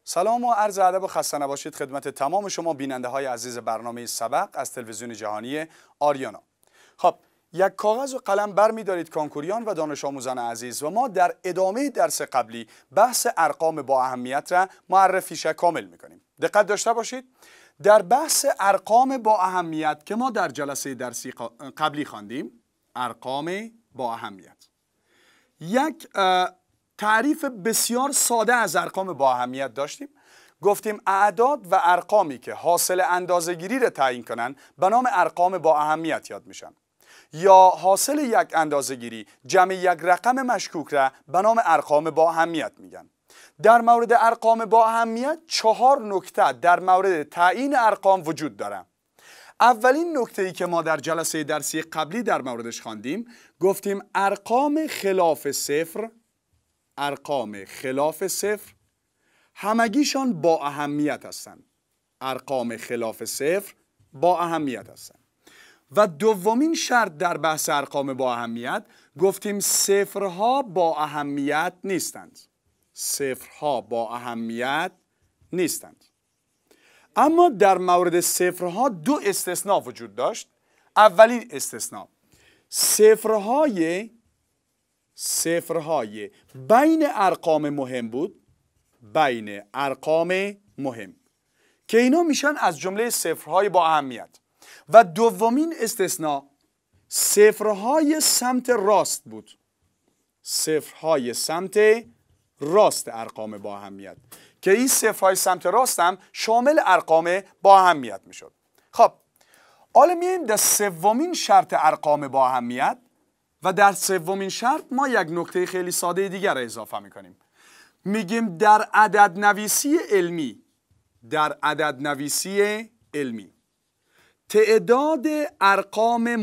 سلام و عرض ادب و خسته نباشید خدمت تمام شما بیننده های عزیز برنامه سبق از تلویزیون جهانی آریانا. خب یک کاغذ و قلم برمی‌دارید کانکوریان و دانش آموزان عزیز و ما در ادامه درس قبلی بحث ارقام با اهمیت را معرفیش کامل می‌کنیم. دقت داشته باشید. در بحث ارقام با اهمیت که ما در جلسه درسی قبلی خواندیم، ارقام با اهمیت، یک تعریف بسیار ساده از ارقام با اهمیت داشتیم. گفتیم اعداد و ارقامی که حاصل اندازه‌گیری را تعیین کنن به نام ارقام با اهمیت یاد میشن، یا حاصل یک اندازه‌گیری جمع یک رقم مشکوک را به نام ارقام با اهمیت میگن. در مورد ارقام با اهمیت 4 نکته در مورد تعیین ارقام وجود داره. اولین نکته‌ای که ما در جلسه درسی قبلی در موردش خواندیم، گفتیم ارقام خلاف صفر همگیشان با اهمیت هستند. ارقام خلاف صفر با اهمیت هستند. و دومین شرط در بحث ارقام با اهمیت گفتیم صفرها با اهمیت نیستند. صفرها با اهمیت نیستند. اما در مورد صفرها 2 استثناء وجود داشت. اولین استثناء صفرهای بین ارقام مهم بود، بین ارقام مهم، که اینا میشن از جمله صفرهای با اهمیت. و دومین استثناء صفرهای سمت راست بود، صفرهای سمت راست ارقام با اهمیت، که این صفرهای سمت راست هم شامل ارقام با اهمیت میشد. خب حالا میایم در سومین شرط ارقام با اهمیت و در سومین شرط ما یک نکته خیلی ساده دیگر را اضافه میکنیم. میگیم در عدد نویسی علمی تعداد ارقام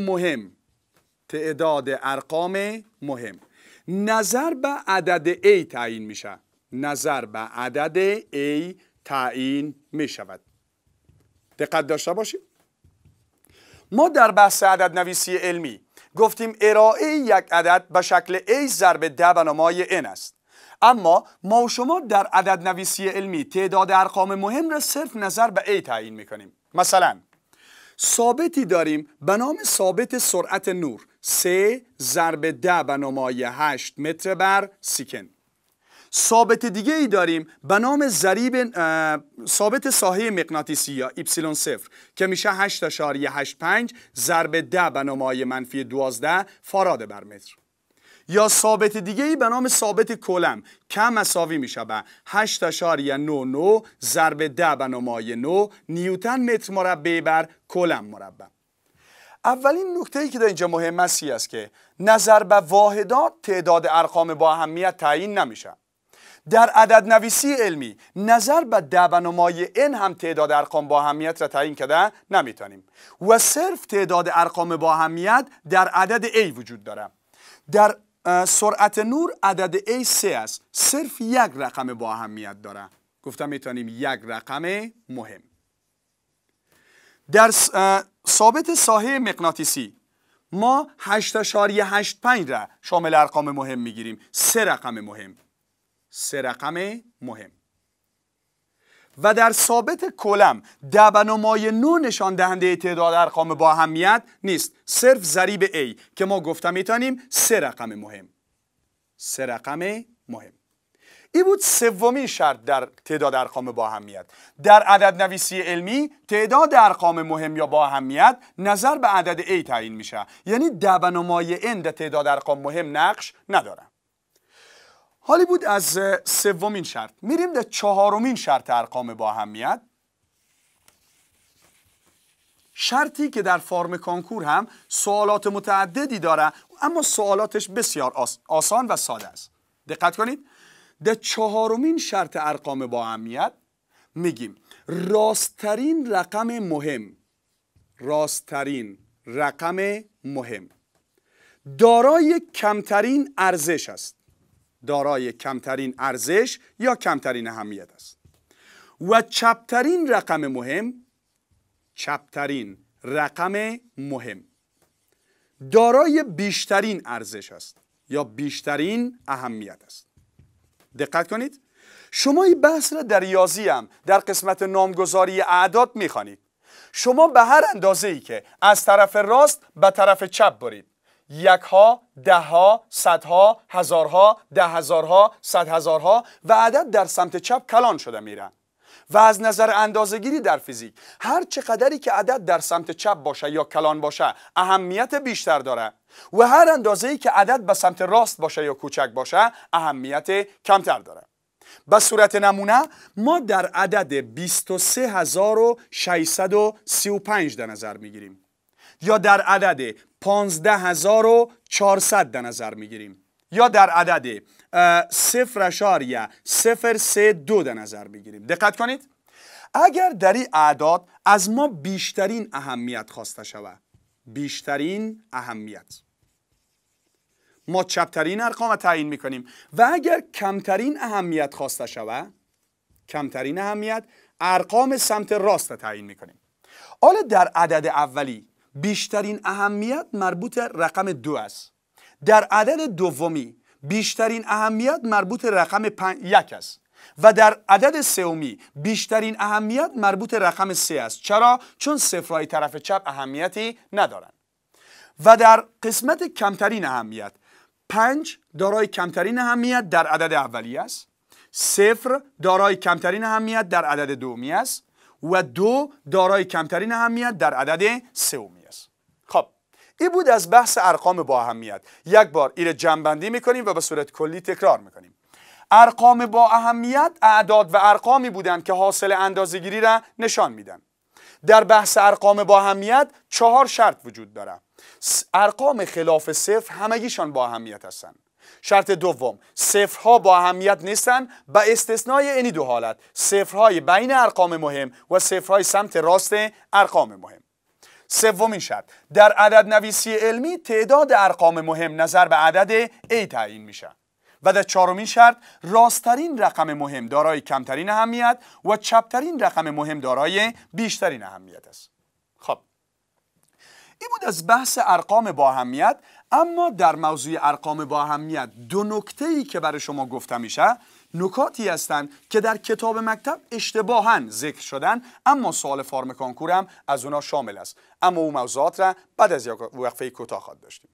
مهم نظر به عدد A تعیین میشه. نظر به عدد A تعیین میشود. دقت داشته باشید. ما در بحث عدد نویسی علمی گفتیم ارائه یک عدد به شکل A ضرب 10 به نمای N است. اما ما و شما در عدد نویسی علمی تعداد ارقام مهم را صرف نظر به A تعیین میکنیم. مثلا ثابتی داریم به نام ثابت سرعت نور 3 ضرب 10 به نمای 8 متر بر سکند. ثابت دیگه ای داریم به نام ثابت ساحه مغناطیسی یا ایپسیلون صفر که میشه 8.85 ضرب 10 به نمای منفی 12 فاراد بر متر. یا ثابت دیگه ای به نام ثابت کولم که مساوی میشه به 8.99 ضرب 10 به نمای 9 نیوتن متر مربع بر کولم مربع. اولین نکته ای که در اینجا مهم است که نظر به واحدات تعداد ارقام با اهمیت تعیین نمیشه. در عدد نویسی علمی نظر به 10 به نمای n هم تعداد ارقام با اهمیت را تعیین کرده نمیتونیم و صرف تعداد ارقام با اهمیت در عدد A وجود داره. در سرعت نور عدد A 3 است، صرف یک رقم با اهمیت داره. گفتم میتونیم یک رقم مهم. در ثابت ساحه مغناطیسی ما 8.85 را شامل ارقام مهم میگیریم، 3 رقم مهم. و در ثابت کولم 10 به نمای 9 نشان دهنده تعداد ارقام با اهمیت نیست، صرف ضریب A که ما گفتم میتونیم 3 رقم مهم. این بود سومین شرط در تعداد ارقام با اهمیت. در عدد نویسی علمی تعداد ارقام مهم یا با اهمیت نظر به عدد A تعیین میشه، یعنی 10 به نمای n در تعداد ارقام مهم نقش نداره. حالی بود از سومین شرط میریم در چهارمین شرط ارقام با اهمیت، شرطی که در فرم کانکور هم سوالات متعددی داره اما سوالاتش بسیار آسان و ساده است. دقت کنید. در چهارمین شرط ارقام با اهمیت میگیم راستترین رقم مهم دارای کمترین ارزش است، دارای کمترین ارزش یا کمترین اهمیت است. و چپترین رقم مهم دارای بیشترین ارزش است یا بیشترین اهمیت است. دقت کنید. شما این بحث را در ریاضی هم در قسمت نامگذاری اعداد میخوانید. شما به هر اندازه‌ای که از طرف راست به طرف چپ برید، یکها، دهها، صدها، هزارها، ده هزارها، صد هزارها و عدد در سمت چپ کلان شده میرن. و از نظر اندازه‌گیری در فیزیک هر چقدری که عدد در سمت چپ باشه یا کلان باشه اهمیت بیشتر داره و هر اندازه‌ای که عدد به سمت راست باشه یا کوچک باشه اهمیت کمتر داره. به صورت نمونه ما در عدد 23635 در نظر میگیریم یا در عدد 15400 در نظر میگیریم یا در عدد 0.032 در نظر میگیریم. دقت کنید، اگر در این اعداد از ما بیشترین اهمیت خواسته شود، بیشترین اهمیت، ما چپترین ارقام تعیین میکنیم و اگر کمترین اهمیت خواسته شود، کمترین اهمیت، ارقام سمت راست تعیین میکنیم. حالا در عدد اولی بیشترین اهمیت مربوط رقم 2 است. در عدد دومی بیشترین اهمیت مربوط رقم 1 است و در عدد سومی بیشترین اهمیت مربوط رقم 3 است. چرا؟ چون صفرهای طرف چپ اهمیتی ندارند. و در قسمت کمترین اهمیت 5 دارای کمترین اهمیت در عدد اولی است، 0 دارای کمترین اهمیت در عدد دومی است و 2 دارای کمترین اهمیت در عدد سومی است. خب این بود از بحث ارقام با اهمیت. یک بار این جمع‌بندی میکنیم و به صورت کلی تکرار میکنیم. ارقام با اهمیت اعداد و ارقامی بودند که حاصل اندازه‌گیری را نشان میدن. در بحث ارقام با اهمیت 4 شرط وجود داره. ارقام خلاف صفر همگیشان با اهمیت هستند. شرط دوم، صفرها با اهمیت نیستند به استثنای این دو حالت: صفرهای بین ارقام مهم و صفرهای سمت راست ارقام مهم. سومین شرط، در عدد نویسی علمی تعداد ارقام مهم نظر به عدد A تعیین میشه. و در چهارمین شرط، راستترین رقم مهم دارای کمترین اهمیت و چپترین رقم مهم دارای بیشترین اهمیت است. خب این بود از بحث ارقام با اهمیت. اما در موضوع ارقام با اهمیت دو نکته‌ای که برای شما گفته میشه نکاتی هستند که در کتاب مکتب اشتباهاً ذکر شدن، اما سوال فرم کنکور هم از اونا شامل است. اما اون موضوعات را بعد از یک وقفه کوتاه خواهد داشتیم.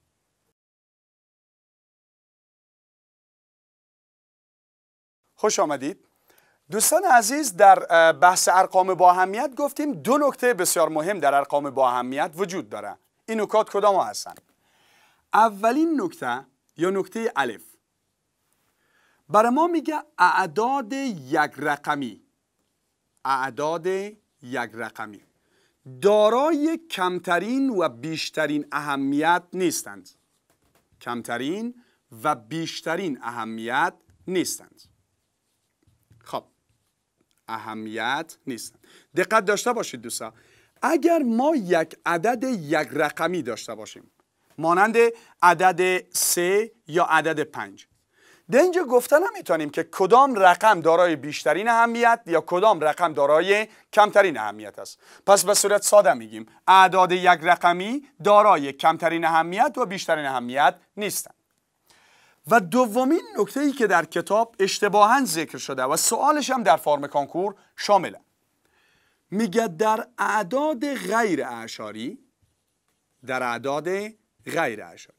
خوش آمدید دوستان عزیز. در بحث ارقام با اهمیت گفتیم دو نکته بسیار مهم در ارقام با اهمیت وجود داره. این نکات کدام هستند؟ اولین نکته یا نکته الف برای ما میگه اعداد یک رقمی، اعداد یک رقمی دارای کمترین و بیشترین اهمیت نیستند. کمترین و بیشترین اهمیت نیستند. خب اهمیت نیستند. دقت داشته باشید دوستان، اگر ما یک عدد یک رقمی داشته باشیم مانند عدد 3 یا عدد 5، در اینجا گفته نمیتونیم که کدام رقم دارای بیشترین اهمیت یا کدام رقم دارای کمترین اهمیت است. پس به صورت ساده میگیم اعداد یک رقمی دارای کمترین اهمیت و بیشترین اهمیت نیستند. و دومین نکته‌ای که در کتاب اشتباهاً ذکر شده و سوالش هم در فرم کنکور شامله، میگه در اعداد غیر اعشاری، در اعداد غیر اعشاری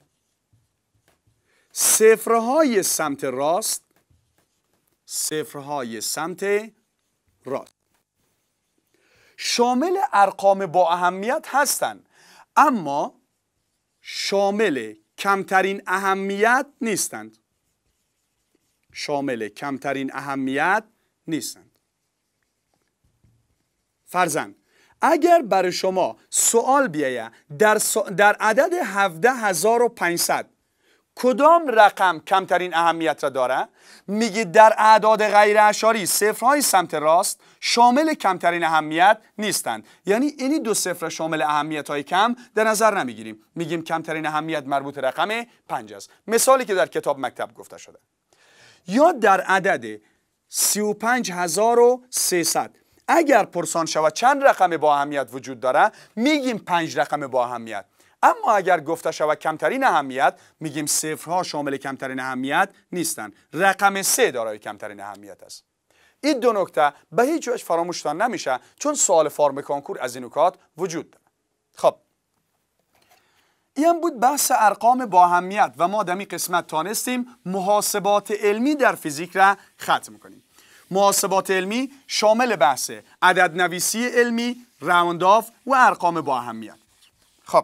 صفرهای سمت راست، صفرهای سمت راست شامل ارقام با اهمیت هستند، اما شامل کمترین اهمیت نیستند. شامل کمترین اهمیت نیستند. فرضاً اگر برای شما سوال بیاید در عدد 17500 کدام رقم کمترین اهمیت را داره، میگید در اعداد غیر اعشاری صفرهای سمت راست شامل کمترین اهمیت نیستند. یعنی اینی دو صفر شامل اهمیت های کم در نظر نمیگیریم، میگیم کمترین اهمیت مربوط رقم 5 است. مثالی که در کتاب مکتب گفته شده. یا در عدد 35300 اگر پرسان شود چند رقم با اهمیت وجود داره، میگیم 5 رقم با اهمیت. اما اگر گفته شود کمترین اهمیت، میگیم صفرها شامل کمترین اهمیت نیستند. رقم 3 دارای کمترین اهمیت است. این دو نکته به هیچ وجه فراموشتان نمیشه، چون سوال فرم کنکور از این نکات وجود داره. خب این بود بحث ارقام با اهمیت و ما در این قسمت تانستیم محاسبات علمی در فیزیک را ختم کنیم. محاسبات علمی شامل بحث عدد نویسی علمی، راوند آف و ارقام با اهمیت. خب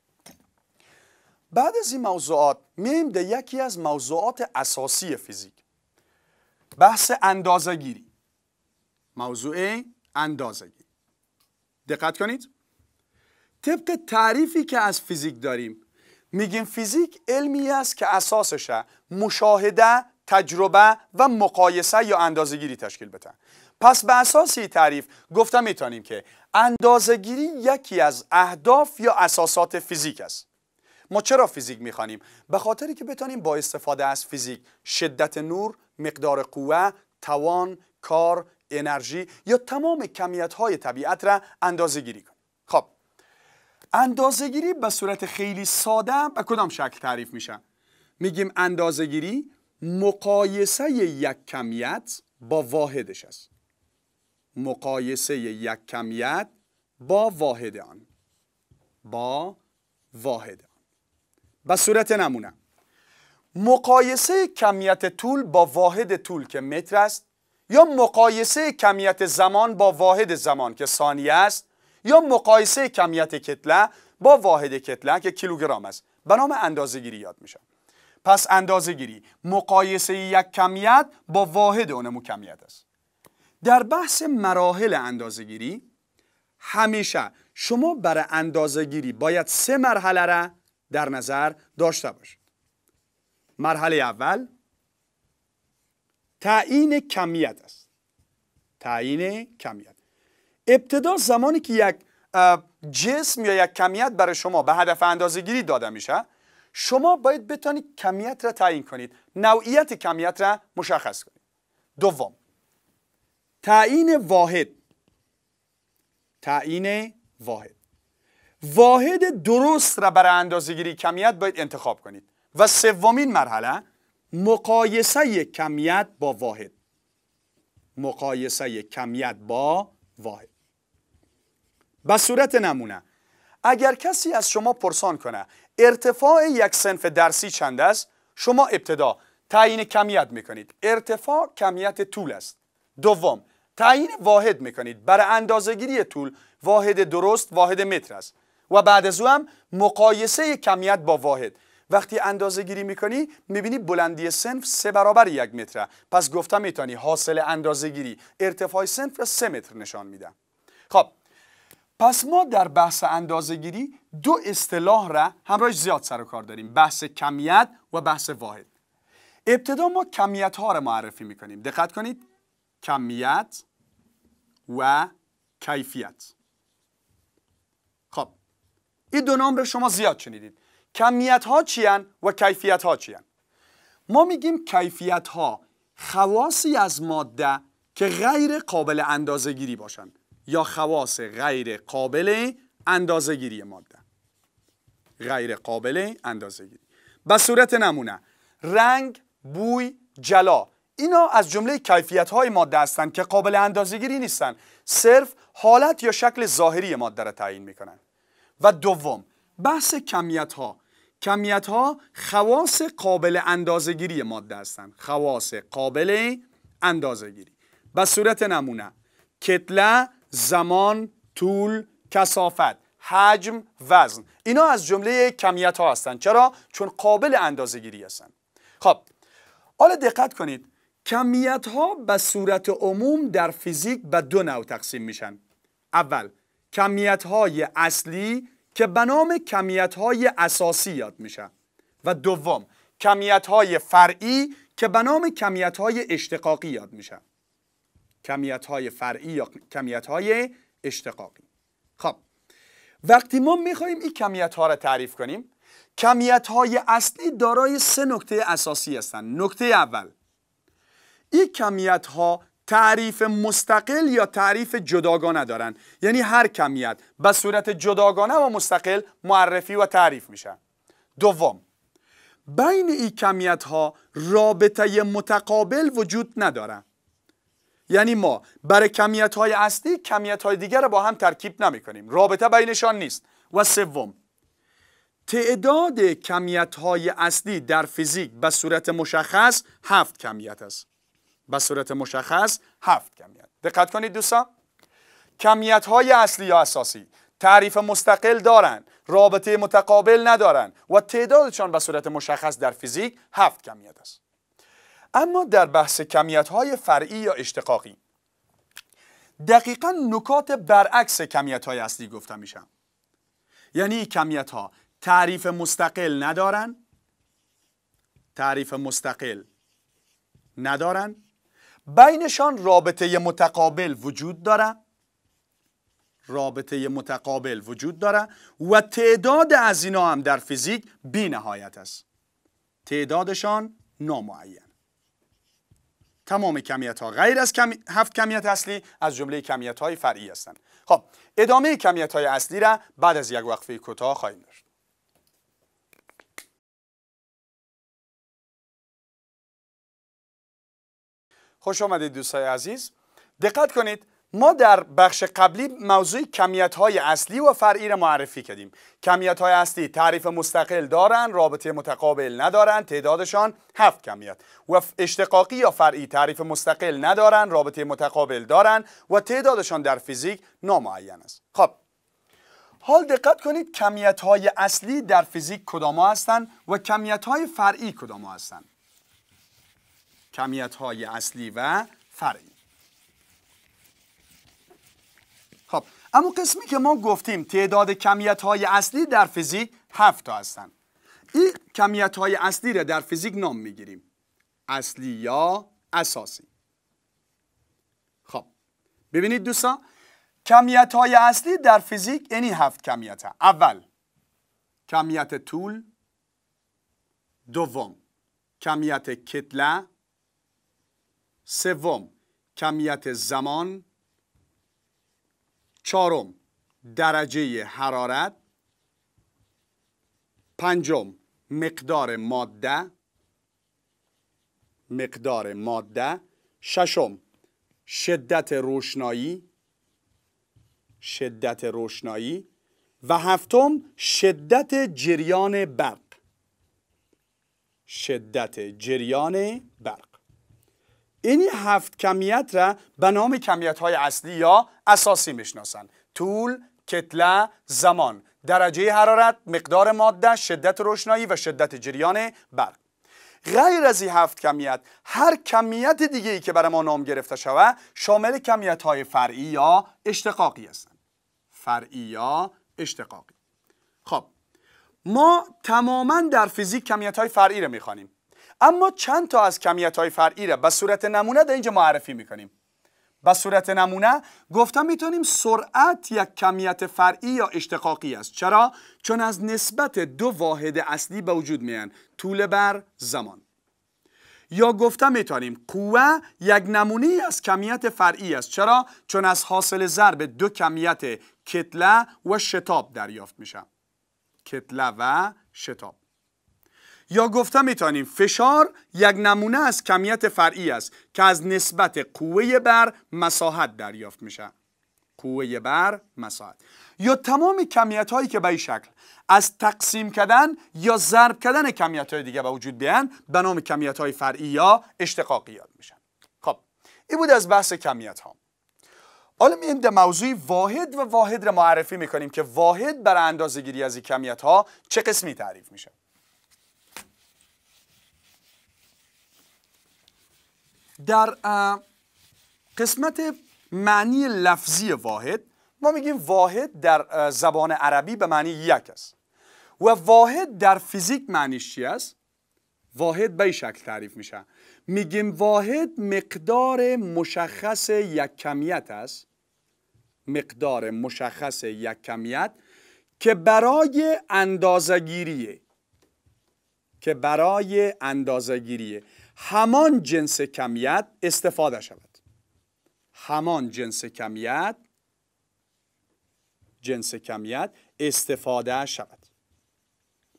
بعد از این موضوعات میایم در یکی از موضوعات اساسی فیزیک، بحث اندازه‌گیری. موضوع اندازه‌گیری. دقت کنید. طبق تعریفی که از فیزیک داریم میگیم فیزیک علمی است که اساسش مشاهده، تجربه و مقایسه یا اندازه‌گیری تشکیل بده. پس به اساس این تعریف گفتم میتونیم که اندازه‌گیری یکی از اهداف یا اساسات فیزیک است. ما چرا فیزیک میخوانیم؟ به خاطری که بتونیم با استفاده از فیزیک شدت نور، مقدار قوه، توان، کار، انرژی یا تمام کمیت‌های طبیعت را اندازه‌گیری کنیم. خب اندازه‌گیری به صورت خیلی ساده به کدام شکل تعریف میشه؟ میگیم اندازه‌گیری مقایسه یک کمیت با واحدش است. مقایسه یک کمیت با واحد آن. با واحد آن. به صورت نمونه مقایسه کمیت طول با واحد طول که متر است، یا مقایسه کمیت زمان با واحد زمان که ثانیه است، یا مقایسه کمیت کتله با واحد کتله که کیلوگرم است، به نام اندازه‌گیری یاد میشه. پس اندازه‌گیری مقایسه یک کمیت با واحد اون کمیت است. در بحث مراحل اندازه‌گیری همیشه شما برای اندازه‌گیری باید 3 مرحله را در نظر داشته باشید. مرحله اول تعیین کمیت است. تعیین کمیت. ابتدا زمانی که یک جسم یا یک کمیت برای شما به هدف اندازه‌گیری داده میشه، شما باید بتونید کمیت را تعیین کنید، نوعیت کمیت را مشخص کنید. دوم تعیین واحد. تعیین واحد. واحد درست را برای اندازه‌گیری کمیت باید انتخاب کنید. و سومین مرحله مقایسه کمیت با واحد. مقایسه کمیت با واحد. به صورت نمونه اگر کسی از شما پرسان کنه ارتفاع یک صنف درسی چند است، شما ابتدا تعیین کمیت میکنید. ارتفاع کمیت طول است. دوم تعیین واحد میکنید. برای اندازه‌گیری طول واحد درست واحد متر است و بعد از او هم مقایسه کمیت با واحد. وقتی اندازه‌گیری میکنی میبینی بلندی صنف 3 برابر 1 متره. پس گفتم میتونی حاصل اندازه‌گیری ارتفاع صنف را 3 متر نشان میده. خب پس ما در بحث اندازه‌گیری 2 اصطلاح را همراهش زیاد سر و کار داریم، بحث کمیت و بحث واحد. ابتدا ما کمیت ها را معرفی میکنیم. دقت کنید، کمیت و کیفیت. خب این 2 نام را شما زیاد شنیدید. کمیت ها چی هن و کیفیت ها چی هن؟ ما میگیم کیفیت ها خواصی از ماده که غیر قابل اندازه‌گیری باشند یا خواص غیر قابل اندازه‌گیری ماده. غیر قابل اندازه‌گیری. به صورت نمونه رنگ، بوی، جلا، اینا از جمله کیفیت های ماده هستند که قابل اندازه‌گیری نیستند، صرف حالت یا شکل ظاهری ماده را تعیین میکنن. و دوم بحث کمیت ها. کمیت ها خواص قابل اندازه‌گیری ماده هستند. خواص قابل اندازه‌گیری. به صورت نمونه کتله، زمان، طول، کثافت، حجم، وزن، اینا از جمله کمیت ها هستند. چرا؟ چون قابل اندازه‌گیری هستند. خب حالا دقت کنید، کمیت ها به صورت عموم در فیزیک به 2 نوع تقسیم میشن. اول کمیت های اصلی که به نام کمیت های اساسی یاد میشه و دوم کمیت های فرعی که به نام کمیت های اشتقاقی یاد میشه. کمیت های فرعی یا کمیت های اشتقاقی. خب وقتی ما میخوایم این کمیت ها را تعریف کنیم، کمیت های اصلی دارای 3 نکته اساسی هستند. نکته اول، این کمیت ها تعریف مستقل یا تعریف جداگانه دارن، یعنی هر کمیت به صورت جداگانه و مستقل معرفی و تعریف میشه. دوم، بین این کمیت ها رابطه متقابل وجود نداره. یعنی ما برای کمیت‌های اصلی کمیت‌های دیگر رو با هم ترکیب نمی‌کنیم، رابطه بینشان نیست. و سوم، تعداد کمیت‌های اصلی در فیزیک به صورت مشخص 7 کمیت است. به صورت مشخص 7 کمیت. دقت کنید دوستان، کمیت‌های اصلی یا اساسی تعریف مستقل دارند، رابطه متقابل ندارند و تعدادشان به صورت مشخص در فیزیک 7 کمیت است. اما در بحث کمیت‌های فرعی یا اشتقاقی دقیقاً نکات برعکس کمیت‌های اصلی گفته میشن. یعنی کمیت‌ها تعریف مستقل ندارن، بینشان رابطه متقابل وجود داره و تعداد از اینا هم در فیزیک بی نهایت است. تعدادشان نامعین. تمام کمیت‌ها غیر از 7 کمیت اصلی از جمله کمیت‌های فرعی هستند. خب ادامه کمیت‌های اصلی را بعد از یک وقفه کوتاه خواهیم داشت. خوش آمدید دوستای عزیز. دقت کنید، ما در بخش قبلی موضوع کمیت‌های اصلی و فرعی را معرفی کردیم. کمیت‌های اصلی تعریف مستقل دارن، رابطه متقابل ندارن، تعدادشان 7 کمیت. و اشتقاقی یا فرعی تعریف مستقل ندارن، رابطه متقابل دارن و تعدادشان در فیزیک نامعین است. خب حال دقت کنید، کمیت‌های اصلی در فیزیک کدام هستند و کمیت‌های فرعی کدام هستند؟ کمیت‌های اصلی و فرعی. خب اما قسمی که ما گفتیم تعداد کمیت‌های اصلی در فیزیک 7 تا هستند. این کمیت‌های اصلی را در فیزیک نام می‌گیریم اصلی یا اساسی. خب ببینید دوستان، کمیت‌های اصلی در فیزیک یعنی 7 کمیت. اول کمیت طول، دوم کمیت کتله، سوم کمیت زمان، چهارم درجه حرارت، پنجم مقدار ماده، ششم شدت روشنایی و هفتم شدت جریان برق. این 7 کمیت را به نام کمیت‌های اصلی یا اساسی میشناسند. طول، کتله، زمان، درجه حرارت، مقدار ماده، شدت روشنایی و شدت جریان برق. غیر از این 7 کمیت، هر کمیت دیگه‌ای که برای ما نام گرفته شود شامل کمیت‌های فرعی یا اشتقاقی هستند. خب ما تماما در فیزیک کمیت‌های فرعی را می‌خوانیم، اما چند تا از کمیت‌های فرعی را به صورت نمونه در اینجا معرفی می‌کنیم. به صورت نمونه گفتم میتونیم سرعت یک کمیت فرعی یا اشتقاقی است. چرا؟ چون از نسبت دو واحد اصلی به وجود میان، طول بر زمان. یا گفتم میتونیم قوه یک نمونه از کمیت فرعی است. چرا؟ چون از حاصل ضرب دو کمیت کتله و شتاب دریافت میشه. یا گفتم میتونیم فشار یک نمونه از کمیت فرعی است که از نسبت قوه بر مساحت دریافت میشه. یا تمام کمیت هایی که به این شکل از تقسیم کردن یا ضرب کردن کمیت های دیگه به وجود بیان به نام کمیت های فرعی یا اشتقاقی یاد میشن. خب این بود از بحث کمیت ها. حالا میایم در موضوع واحد را معرفی میکنیم که واحد برای اندازه گیری از این کمیت ها چه قسمی تعریف میشه. در قسمت معنی لفظی واحد ما میگیم واحد در زبان عربی به معنی یک است و واحد در فیزیک معنیش چی است؟ واحد به این شکل تعریف میشه. میگیم واحد مقدار مشخص یک کمیت است، که برای اندازه‌گیری همان جنس کمیت استفاده شود.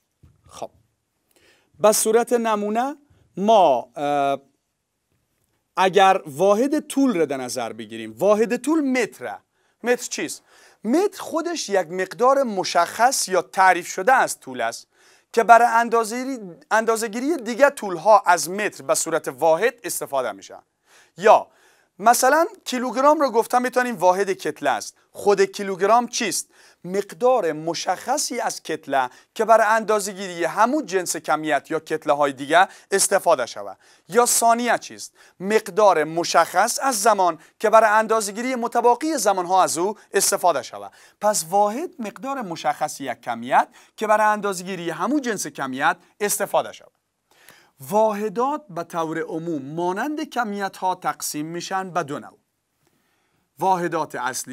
خب به صورت نمونه ما اگر واحد طول را در نظر بگیریم، واحد طول متره. متر چیست؟ متر خودش یک مقدار مشخص یا تعریف شده از طول است که برای اندازه‌گیری دیگر طولها از متر به صورت واحد استفاده میشه. یا مثلا کیلوگرام رو گفتم میتونیم واحد کتله است. خود کیلوگرام چیست؟ مقدار مشخصی از کتله که برای اندازه‌گیری همون جنس کمیت یا کتله های دیگه استفاده شود. یا ثانیه چیست؟ مقدار مشخص از زمان که برای اندازه‌گیری متباقی زمان ها از او استفاده شود. پس واحد مقدار مشخصی یک کمیت که برای اندازه‌گیری همون جنس کمیت استفاده شود. واحدات به طور عموم مانند کمیت ها تقسیم میشن به دو نوع. واحدات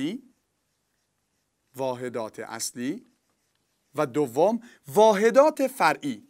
اصلی و دوم واحدات فرعی.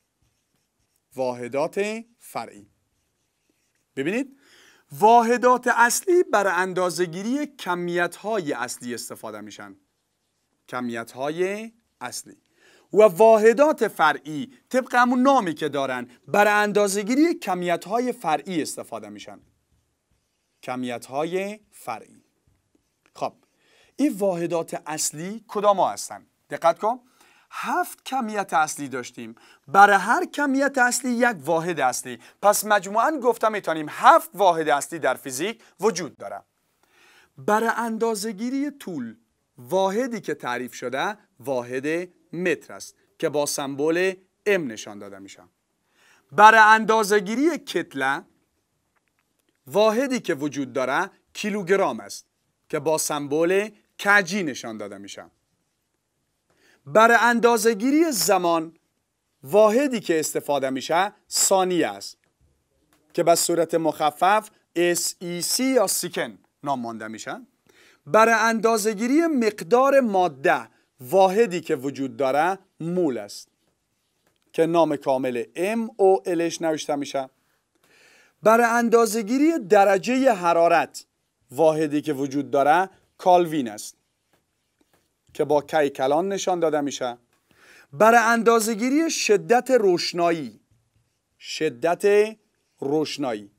ببینید، واحدات اصلی برای اندازه‌گیری کمیت‌های اصلی استفاده میشن. کمیت‌های اصلی. و واحدات فرعی طبق همون نامی که دارن برای اندازه‌گیری کمیت‌های فرعی استفاده میشن. کمیت‌های فرعی. خب این واحدات اصلی کدام ها هستن؟ دقت کن. 7 کمیت اصلی داشتیم. برای هر کمیت اصلی یک واحد اصلی. پس مجموعاً گفتم میتونیم 7 واحد اصلی در فیزیک وجود داره. برای اندازه‌گیری طول واحدی که تعریف شده واحد متر است که با سمبل M نشان داده میشه. برای اندازه‌گیری کتله واحدی که وجود داره کیلوگرام است که با سمبل KG نشان داده میشه. برای اندازه‌گیری زمان واحدی که استفاده میشه ثانیه است که به صورت مخفف SEC یا سیکن نام مانده میشه. برای اندازه‌گیری مقدار ماده واحدی که وجود داره مول است که نام کامل MOLش نوشته میشه. برای اندازه‌گیری درجه حرارت واحدی که وجود داره کالوین است که با کی کلان نشان داده میشه. برای اندازه‌گیری شدت روشنایی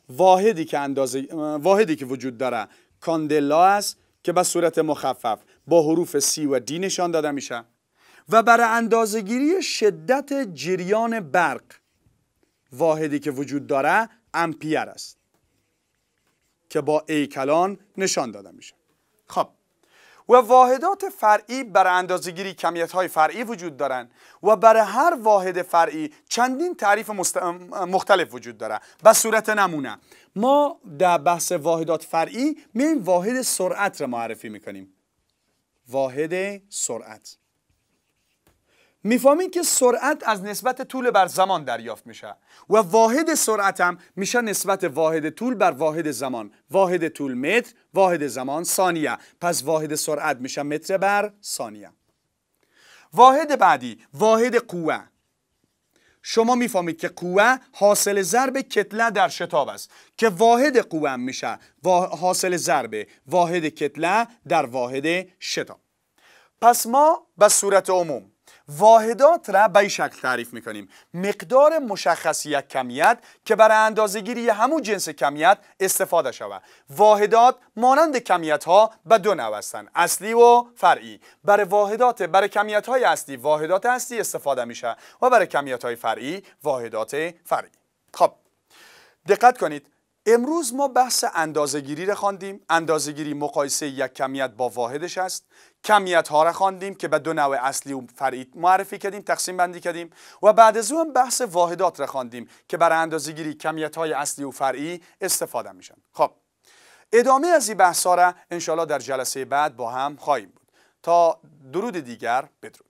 واحدی که وجود داره کاندلا است که به صورت مخفف با حروف C و D نشان داده میشه. و برای اندازه‌گیری شدت جریان برق واحدی که وجود داره امپیر است که با A کلان نشان داده میشه. خب و واحدات فرعی برای اندازه‌گیری کمیت‌های فرعی وجود دارند و برای هر واحد فرعی چندین تعریف مختلف وجود داره. به صورت نمونه ما در بحث واحدات فرعی میایم واحد سرعت را معرفی میکنیم. واحد سرعت میفهمیم که سرعت از نسبت طول بر زمان دریافت میشه و واحد سرعت هم میشه نسبت واحد طول بر واحد زمان. واحد طول متر، واحد زمان ثانیه. پس واحد سرعت میشه متر بر ثانیه. واحد بعدی واحد قوه. شما میفهمید که قوه حاصل ضرب کتله در شتاب است که واحد قوه هم میشه حاصل ضرب واحد کتله در واحد شتاب. پس ما به صورت عموم واحدات را به این شکل تعریف میکنیم: مقدار مشخصی یک کمیت که برای اندازه‌گیری همون جنس کمیت استفاده شود. واحدات مانند کمیت ها به دو نوع هستند: اصلی و فرعی. برای کمیت های اصلی واحدات اصلی استفاده میشه و برای کمیت های فرعی واحدات فرعی. خب دقت کنید، امروز ما بحث اندازه‌گیری را خواندیم. اندازه‌گیری مقایسه یک کمیت با واحدش است. کمیت ها را خواندیم که به دو نوع اصلی و فرعی معرفی کردیم، تقسیم بندی کردیم و بعد از اون بحث واحدات را خواندیم که برای اندازه‌گیری کمیت های اصلی و فرعی استفاده میشن. خب ادامه از این بحث ها را انشالله در جلسه بعد با هم خواهیم بود. تا درود دیگر، بدرود.